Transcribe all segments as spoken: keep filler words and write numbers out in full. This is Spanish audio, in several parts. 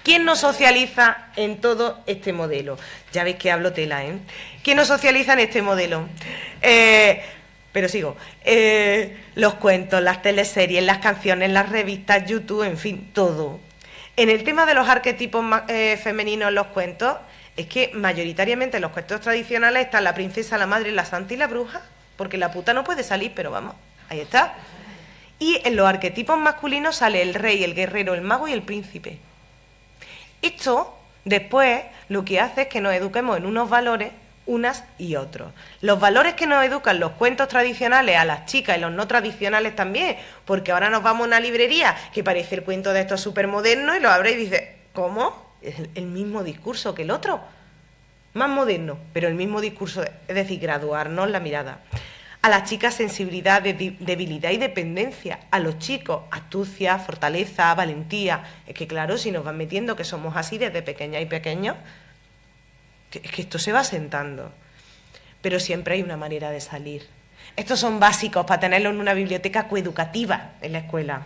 ¿Quién nos socializa en todo este modelo? Ya veis que hablo tela, ¿eh? ¿Quién nos socializa en este modelo? Eh, pero sigo. Eh, los cuentos, las teleseries, las canciones, las revistas, YouTube, en fin, todo. En el tema de los arquetipos eh, femeninos en los cuentos, es que mayoritariamente en los cuentos tradicionales están la princesa, la madre, la santa y la bruja, porque la puta no puede salir, pero vamos, ahí está. Y en los arquetipos masculinos sale el rey, el guerrero, el mago y el príncipe. Esto, después, lo que hace es que nos eduquemos en unos valores, unas y otros. Los valores que nos educan los cuentos tradicionales a las chicas y los no tradicionales también, porque ahora nos vamos a una librería que parece el cuento de estos súper modernos y lo abre y dice, ¿cómo? Es el mismo discurso que el otro, más moderno, pero el mismo discurso, es decir, graduarnos la mirada. A las chicas sensibilidad, debilidad y dependencia. A los chicos astucia, fortaleza, valentía. Es que claro, si nos van metiendo que somos así desde pequeñas y pequeños, es que esto se va sentando. Pero siempre hay una manera de salir. Estos son básicos para tenerlo en una biblioteca coeducativa en la escuela.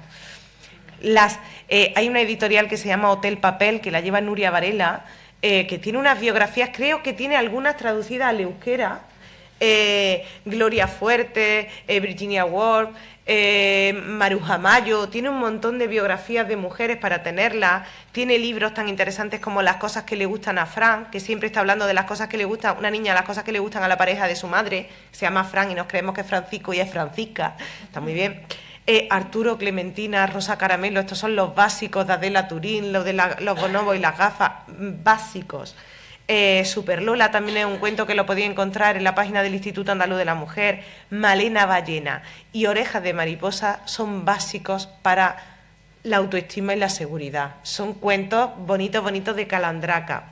Las, eh, hay una editorial que se llama Hotel Papel, que la lleva Nuria Varela, eh, que tiene unas biografías, creo que tiene algunas traducidas al euskera, eh, Gloria Fuerte, eh, Virginia Woolf, eh, Maruja Mayo, tiene un montón de biografías de mujeres para tenerlas, tiene libros tan interesantes como Las cosas que le gustan a Fran, que siempre está hablando de las cosas que le gustan, una niña, las cosas que le gustan a la pareja de su madre, se llama Fran y nos creemos que es Francisco y es Francisca, está muy bien. Eh, Arturo, Clementina, Rosa Caramelo, estos son los básicos de Adela Turín, los de la, los bonobos y las gafas, básicos. Eh, Super Lola también es un cuento que lo podéis encontrar en la página del Instituto Andaluz de la Mujer. Malena Ballena y Orejas de Mariposa son básicos para la autoestima y la seguridad. Son cuentos bonitos, bonitos de Calandraca.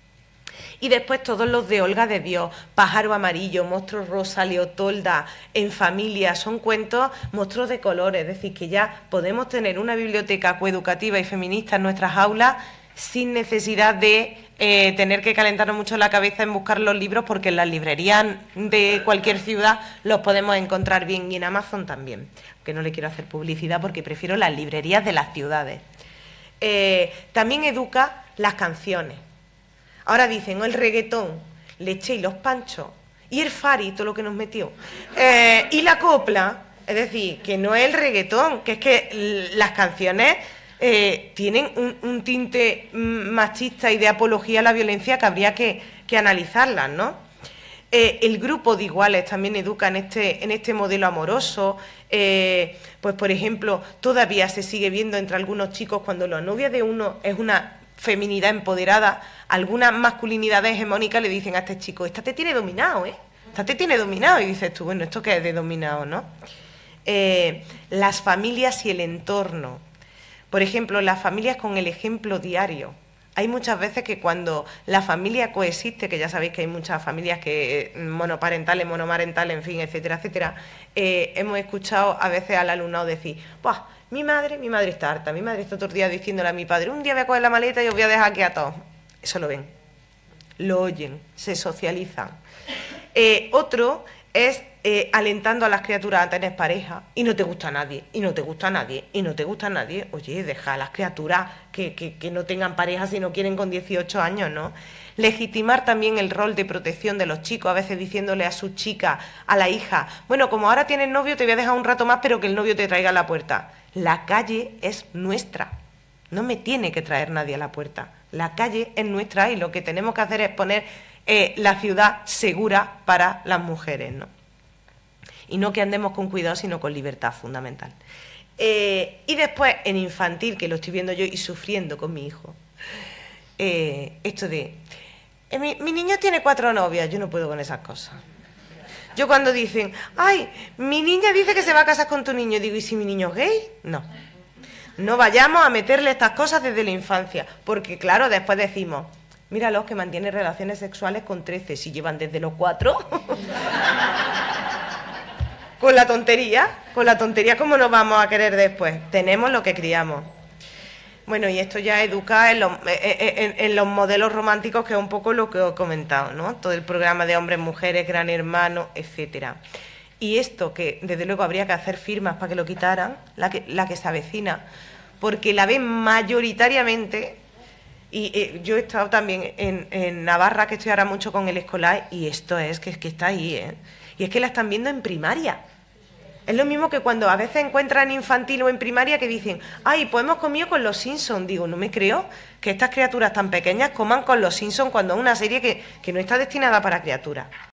Y después todos los de Olga de Dios, Pájaro Amarillo, Monstruo Rosa, Leotolda, En Familia, son cuentos, monstruos de colores, es decir, que ya podemos tener una biblioteca coeducativa y feminista en nuestras aulas sin necesidad de eh, tener que calentarnos mucho la cabeza en buscar los libros, porque en las librerías de cualquier ciudad los podemos encontrar bien y en Amazon también, que no le quiero hacer publicidad porque prefiero las librerías de las ciudades. Eh, también educa las canciones. Ahora dicen, oh, el reggaetón, Leche y los Panchos, y el Fari, todo lo que nos metió, eh, y la copla, es decir, que no es el reggaetón, que es que las canciones eh, tienen un, un tinte machista y de apología a la violencia que habría que, que analizarlas, ¿no? Eh, el grupo de iguales también educa en este, en este modelo amoroso. Eh, pues, por ejemplo, todavía se sigue viendo entre algunos chicos cuando la novia de uno es una feminidad empoderada, algunas masculinidades hegemónicas le dicen a este chico, esta te tiene dominado, ¿eh? Esta te tiene dominado. Y dices tú, bueno, ¿esto qué es de dominado, no? Eh, las familias y el entorno. Por ejemplo, las familias con el ejemplo diario. Hay muchas veces que cuando la familia coexiste, que ya sabéis que hay muchas familias que monoparentales, monomarentales, en fin, etcétera, etcétera, eh, hemos escuchado a veces al alumnado decir, ¡buah! Mi madre, mi madre está harta, mi madre está otro día diciéndole a mi padre, un día voy a coger la maleta y os voy a dejar aquí a todos. Eso lo ven, lo oyen, se socializan. Eh, otro es eh, alentando a las criaturas a tener pareja, y no te gusta a nadie, y no te gusta a nadie, y no te gusta a nadie. Oye, deja a las criaturas que, que, que no tengan pareja si no quieren con dieciocho años, ¿no? Legitimar también el rol de protección de los chicos, a veces diciéndole a su chica, a la hija, bueno, como ahora tienes novio, te voy a dejar un rato más, pero que el novio te traiga a la puerta. La calle es nuestra, no me tiene que traer nadie a la puerta. La calle es nuestra y lo que tenemos que hacer es poner eh, la ciudad segura para las mujeres, ¿no? Y no que andemos con cuidado, sino con libertad fundamental. Eh, y después, en infantil, que lo estoy viendo yo y sufriendo con mi hijo, eh, esto de, eh, mi, mi niño tiene cuatro novias, yo no puedo con esas cosas. Yo cuando dicen, ay, mi niña dice que se va a casar con tu niño, digo, ¿y si mi niño es gay? No. No vayamos a meterle estas cosas desde la infancia, porque claro, después decimos, míralos que mantienen relaciones sexuales con trece, si llevan desde los cuatro. Con la tontería, con la tontería, ¿cómo nos vamos a querer después? Tenemos lo que criamos. Bueno, y esto ya educa en los, en, en los modelos románticos, que es un poco lo que os he comentado, ¿no? Todo el programa de hombres, mujeres, gran hermano, etcétera. Y esto, que desde luego habría que hacer firmas para que lo quitaran, la que, la que se avecina, porque la ven mayoritariamente Y eh, yo he estado también en, en Navarra, que estoy ahora mucho con el escolar, y esto es que, es que está ahí, ¿eh? Y es que la están viendo en primaria. Es lo mismo que cuando a veces encuentran infantil o en primaria que dicen, ay, pues hemos comido con los Simpsons. Digo, no me creo que estas criaturas tan pequeñas coman con los Simpsons cuando es una serie que, que no está destinada para criaturas.